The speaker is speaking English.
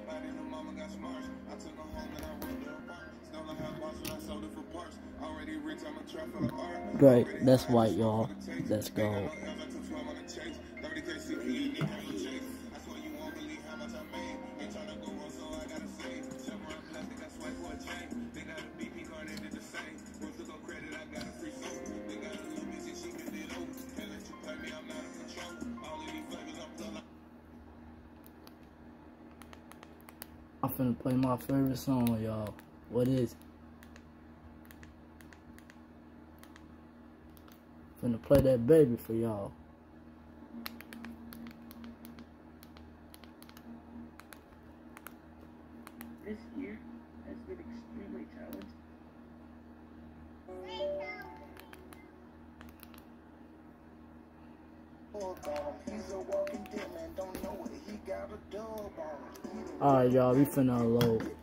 Great, that's white, y'all. Let's go. I'm finna play my favorite song, y'all. What is it? Finna play that baby for y'all. This year has been extremely challenging. Alright, y'all, we finna unload.